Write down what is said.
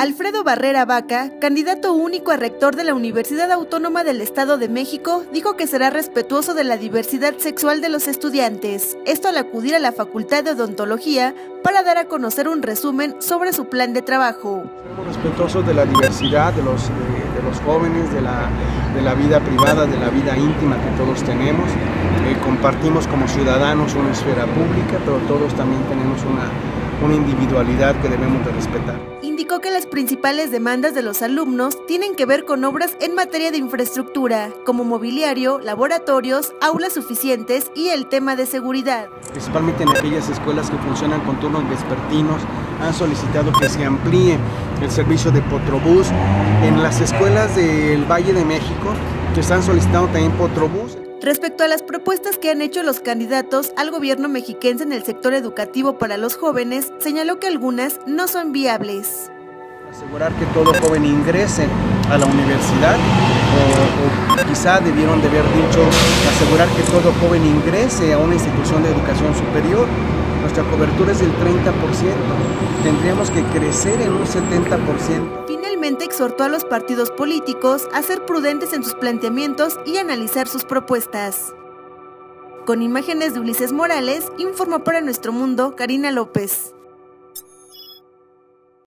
Alfredo Barrera Vaca, candidato único a rector de la Universidad Autónoma del Estado de México, dijo que será respetuoso de la diversidad sexual de los estudiantes, esto al acudir a la Facultad de Odontología para dar a conocer un resumen sobre su plan de trabajo. Somos respetuosos de la diversidad de los jóvenes, de la vida privada, de la vida íntima que todos tenemos. Compartimos como ciudadanos una esfera pública, pero todos también tenemos una individualidad que debemos de respetar. Indicó que las principales demandas de los alumnos tienen que ver con obras en materia de infraestructura, como mobiliario, laboratorios, aulas suficientes y el tema de seguridad. Principalmente en aquellas escuelas que funcionan con turnos vespertinos, han solicitado que se amplíe el servicio de Potrobús. En las escuelas del Valle de México, que están solicitando también Potrobús. Respecto a las propuestas que han hecho los candidatos al gobierno mexiquense en el sector educativo para los jóvenes, señaló que algunas no son viables. Asegurar que todo joven ingrese a la universidad, o quizá debieron de haber dicho asegurar que todo joven ingrese a una institución de educación superior. Nuestra cobertura es del 30%, tendríamos que crecer en un 70%. Finalmente exhortó a los partidos políticos a ser prudentes en sus planteamientos y analizar sus propuestas. Con imágenes de Ulises Morales, informó para Nuestro Mundo Karina López.